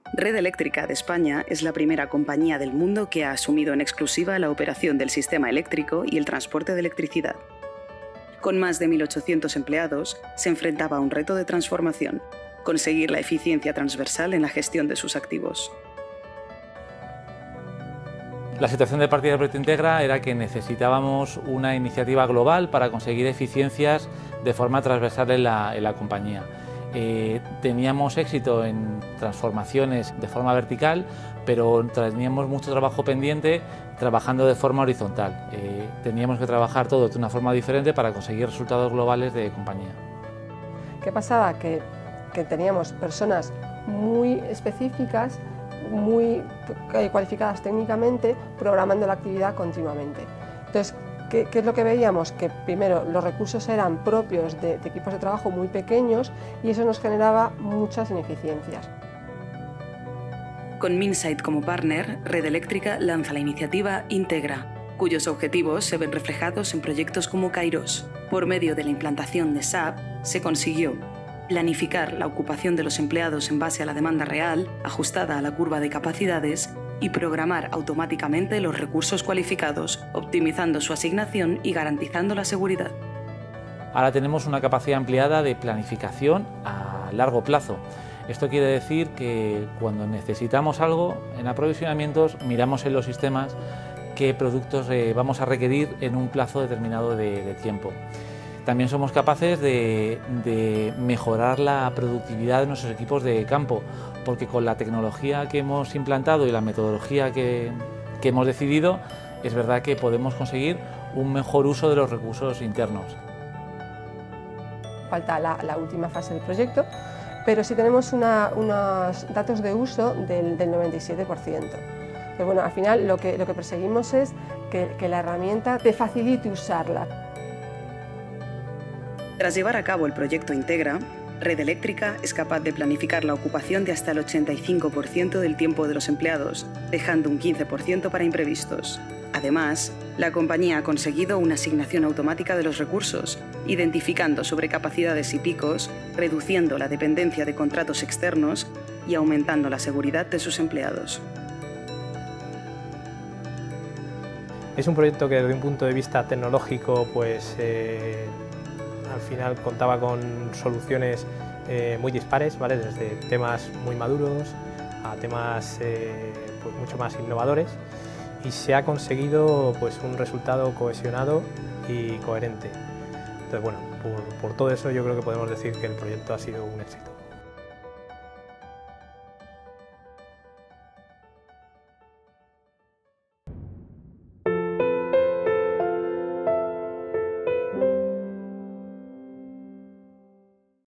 Red Eléctrica de España es la primera compañía del mundo que ha asumido en exclusiva la operación del sistema eléctrico y el transporte de electricidad. Con más de 1.800 empleados, se enfrentaba a un reto de transformación: conseguir la eficiencia transversal en la gestión de sus activos. La situación de partida del proyecto Integra era que necesitábamos una iniciativa global para conseguir eficiencias de forma transversal en la compañía. Teníamos éxito en transformaciones de forma vertical, pero teníamos mucho trabajo pendiente trabajando de forma horizontal. Teníamos que trabajar todo de una forma diferente para conseguir resultados globales de compañía. ¿Qué pasaba? Que teníamos personas muy específicas, muy cualificadas técnicamente, programando la actividad continuamente. Entonces, ¿qué es lo que veíamos? Que primero los recursos eran propios de equipos de trabajo muy pequeños y eso nos generaba muchas ineficiencias. Con Minsight como partner, Red Eléctrica lanza la iniciativa Integra, cuyos objetivos se ven reflejados en proyectos como Kairos. Por medio de la implantación de SAP, se consiguió planificar la ocupación de los empleados en base a la demanda real, ajustada a la curva de capacidades, y programar automáticamente los recursos cualificados, optimizando su asignación y garantizando la seguridad. Ahora tenemos una capacidad ampliada de planificación a largo plazo. Esto quiere decir que cuando necesitamos algo en aprovisionamientos, miramos en los sistemas qué productos vamos a requerir en un plazo determinado de tiempo. También somos capaces de mejorar la productividad de nuestros equipos de campo, porque con la tecnología que hemos implantado y la metodología que hemos decidido, es verdad que podemos conseguir un mejor uso de los recursos internos. Falta la última fase del proyecto, pero sí tenemos unos datos de uso del 97%. Pero bueno, al final lo que perseguimos es que la herramienta te facilite usarla. Tras llevar a cabo el proyecto Integra, Red Eléctrica es capaz de planificar la ocupación de hasta el 85% del tiempo de los empleados, dejando un 15% para imprevistos. Además, la compañía ha conseguido una asignación automática de los recursos, identificando sobrecapacidades y picos, reduciendo la dependencia de contratos externos y aumentando la seguridad de sus empleados. Es un proyecto que desde un punto de vista tecnológico, al final contaba con soluciones muy dispares, ¿vale? Desde temas muy maduros a temas mucho más innovadores, y se ha conseguido un resultado cohesionado y coherente. Entonces, bueno, por todo eso yo creo que podemos decir que el proyecto ha sido un éxito.